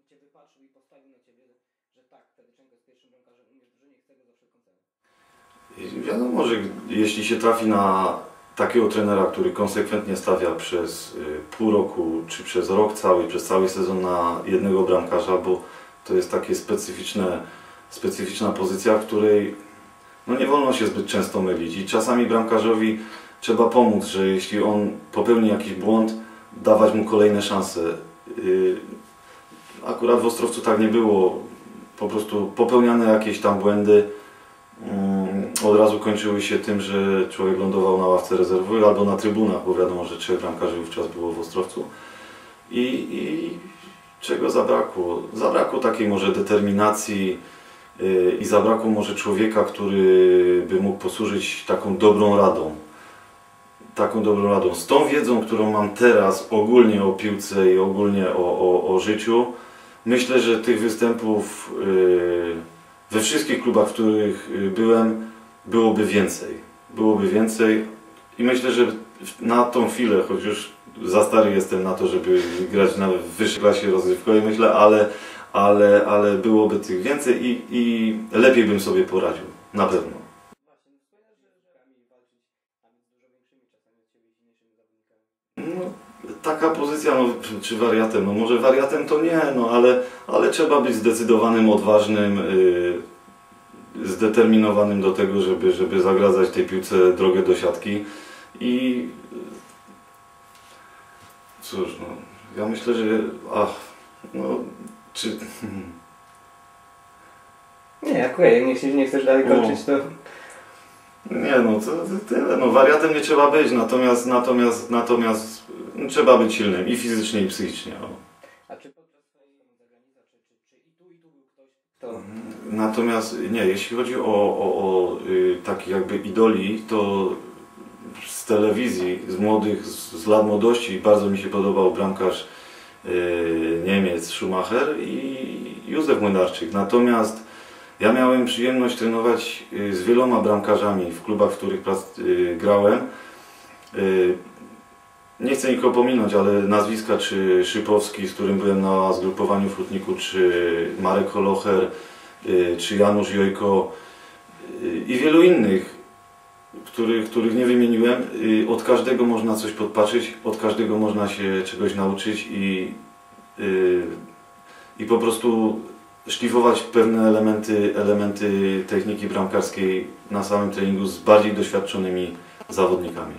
Cię wypatrzył i postawił na Ciebie, że tak, Tadyczenko jest pierwszym bramkarzem u mnie w drużynie, chcę go za wszelką cenę? Wiadomo, że jeśli się trafi na takiego trenera, który konsekwentnie stawia przez pół roku, czy przez rok cały, przez cały sezon na jednego bramkarza, bo to jest takie specyficzna pozycja, w której no nie wolno się zbyt często mylić i czasami bramkarzowi trzeba pomóc, że jeśli on popełni jakiś błąd, dawać mu kolejne szanse. Akurat w Ostrowcu tak nie było, po prostu popełniane jakieś tam błędy od razu kończyły się tym, że człowiek lądował na ławce rezerwowej albo na trybunach, bo wiadomo, że 3 bramkarzy wówczas było w Ostrowcu. I czego zabrakło? Zabrakło takiej może determinacji i zabrakło może człowieka, który by mógł posłużyć taką dobrą radą. Z tą wiedzą, którą mam teraz ogólnie o piłce i ogólnie o życiu, myślę, że tych występów we wszystkich klubach, w których byłem, byłoby więcej i myślę, że na tą chwilę, choć już za stary jestem na to, żeby grać na wyższej klasie rozgrywkowej, myślę, ale byłoby tych więcej i lepiej bym sobie poradził, na pewno. No, taka pozycja, no, czy wariatem, no może wariatem to nie, no ale trzeba być zdecydowanym, odważnym, zdeterminowanym do tego, żeby zagradzać tej piłce drogę do siatki i cóż, no, ja myślę, że Nie, okej, nie chcesz dalej kończyć, to... Nie, no to tyle, no wariatem nie trzeba być, natomiast trzeba być silnym i fizycznie, i psychicznie. No. A czy podczas swojego zagranicy, czy i tu był ktoś, kto... Natomiast nie, jeśli chodzi o takich jakby idoli, to z telewizji, z lat młodości bardzo mi się podobał bramkarz Niemiec Schumacher i Józef Młynarczyk. Natomiast ja miałem przyjemność trenować z wieloma bramkarzami w klubach, w których grałem. Nie chcę nikogo pominąć, ale nazwiska czy Szypowski, z którym byłem na zgrupowaniu w Hutniku, czy Marek Holocher, czy Janusz Jojko i wielu innych, których nie wymieniłem. Od każdego można coś podpatrzeć, od każdego można się czegoś nauczyć i po prostu szlifować pewne elementy techniki bramkarskiej na samym treningu z bardziej doświadczonymi zawodnikami.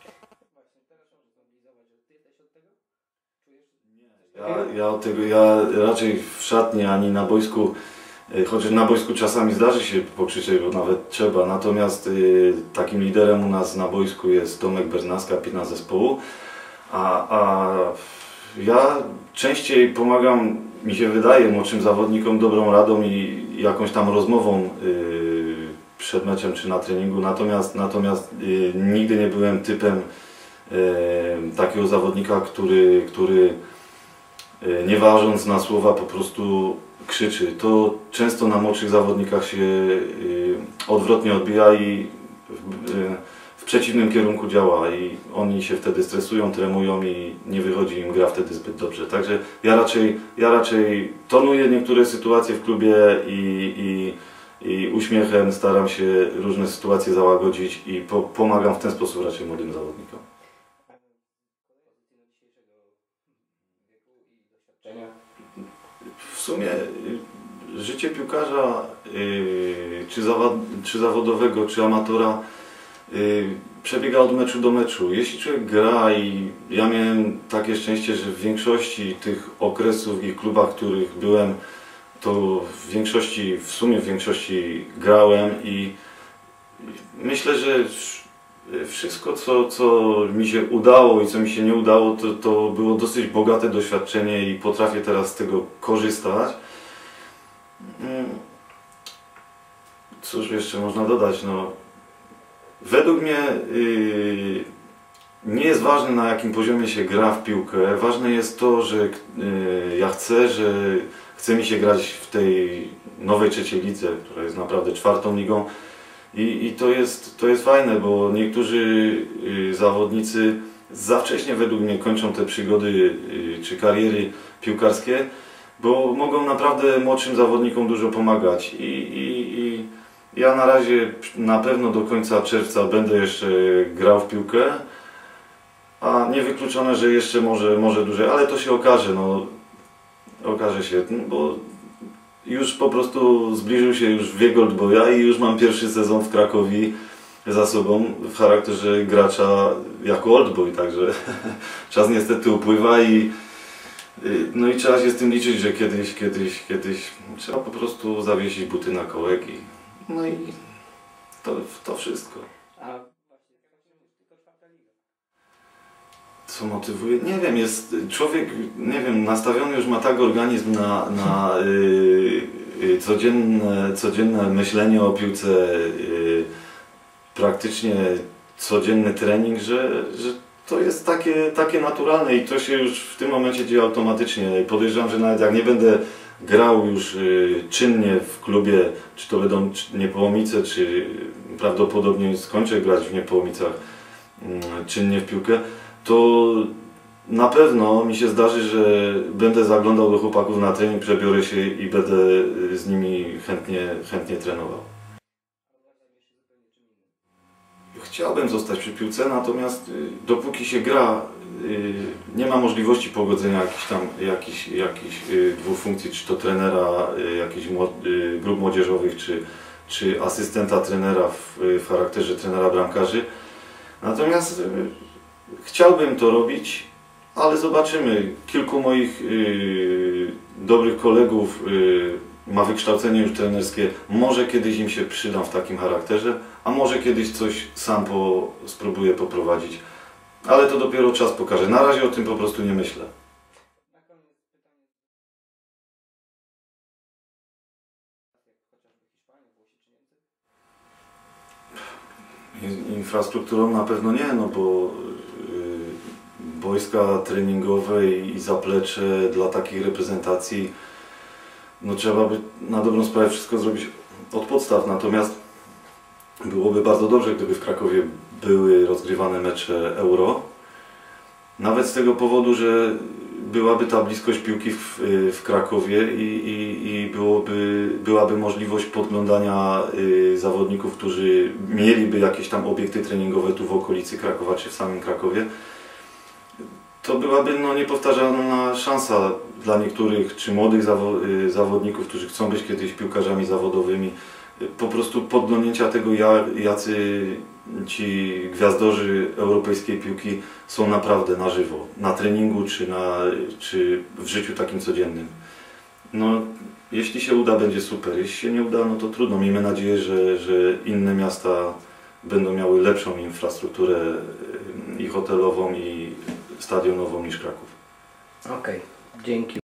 Ja raczej w szatni ani na boisku, chociaż na boisku czasami zdarzy się pokrzyczeć, bo nawet trzeba, natomiast takim liderem u nas na boisku jest Tomek Berznaska, kapitan zespołu, a ja częściej pomagam, mi się wydaje, młodszym zawodnikom dobrą radą i jakąś tam rozmową przed meczem czy na treningu, natomiast nigdy nie byłem typem takiego zawodnika, który nie ważąc na słowa po prostu krzyczy. To często na młodszych zawodnikach się odwrotnie odbija i w przeciwnym kierunku działa i oni się wtedy stresują, tremują i nie wychodzi im gra wtedy zbyt dobrze. Także ja raczej tonuję niektóre sytuacje w klubie i uśmiechem staram się różne sytuacje załagodzić i pomagam w ten sposób raczej młodym zawodnikom. W sumie życie piłkarza, czy zawodowego, czy amatora przebiega od meczu do meczu. Jeśli człowiek gra i ja miałem takie szczęście, że w większości tych okresów i klubach, w których byłem, to w sumie w większości grałem i myślę, że wszystko co mi się udało i co mi się nie udało, to było dosyć bogate doświadczenie i potrafię teraz z tego korzystać. Cóż jeszcze można dodać? No, według mnie nie jest ważne, na jakim poziomie się gra w piłkę. Ważne jest to, że ja chce mi się grać w tej nowej trzeciej lidze, która jest naprawdę 4. ligą. I to jest fajne, bo niektórzy zawodnicy za wcześnie według mnie kończą te przygody czy kariery piłkarskie bo mogą naprawdę młodszym zawodnikom dużo pomagać i ja na razie na pewno do końca czerwca będę jeszcze grał w piłkę, a niewykluczone, że jeszcze może dłużej, ale to się okaże, no okaże się, bo już po prostu zbliżył się już wiek Oldboya i już mam pierwszy sezon w Krakowie za sobą w charakterze gracza jako Oldboy, także czas niestety upływa no i trzeba się z tym liczyć, że kiedyś trzeba po prostu zawiesić buty na kołek no i to wszystko. A właśnie, tylko 4. liga. Co motywuje? Nie wiem, jest człowiek, nie wiem, nastawiony już ma tak organizm na codzienne myślenie o piłce, praktycznie codzienny trening, że to jest takie naturalne i to się już w tym momencie dzieje automatycznie. Podejrzewam, że nawet jak nie będę grał już czynnie w klubie, czy to będą Niepołomice, czy prawdopodobnie skończę grać w Niepołomicach czynnie w piłkę, to na pewno mi się zdarzy, że będę zaglądał do chłopaków na trening, przebiorę się i będę z nimi chętnie trenował. Chciałbym zostać przy piłce, natomiast dopóki się gra, nie ma możliwości pogodzenia jakichś dwóch funkcji, czy to trenera jakichś grup młodzieżowych, czy asystenta trenera w charakterze trenera bramkarzy. Natomiast chciałbym to robić, ale zobaczymy. Kilku moich dobrych kolegów ma wykształcenie już trenerskie. Może kiedyś im się przydam w takim charakterze, a może kiedyś coś sam spróbuję poprowadzić. Ale to dopiero czas pokaże. Na razie o tym po prostu nie myślę. Na koniec pytanie. Chociażby Hiszpanii, Włosi czy Niemcy? Infrastrukturą na pewno nie, no bo boiska treningowe i zaplecze dla takich reprezentacji, no trzeba by na dobrą sprawę wszystko zrobić od podstaw, natomiast byłoby bardzo dobrze, gdyby w Krakowie były rozgrywane mecze Euro. Nawet z tego powodu, że byłaby ta bliskość piłki w Krakowie i byłaby możliwość podglądania zawodników, którzy mieliby jakieś tam obiekty treningowe tu w okolicy Krakowa czy w samym Krakowie. To byłaby no, niepowtarzalna szansa dla niektórych czy młodych zawodników, którzy chcą być kiedyś piłkarzami zawodowymi, po prostu podglądnięcia tego, jacy ci gwiazdorzy europejskiej piłki są naprawdę na żywo, na treningu czy w życiu takim codziennym. No, jeśli się uda, będzie super, jeśli się nie uda, no to trudno. Miejmy nadzieję, że inne miasta będą miały lepszą infrastrukturę i hotelową, i stadionową niż Kraków. Okej, dzięki.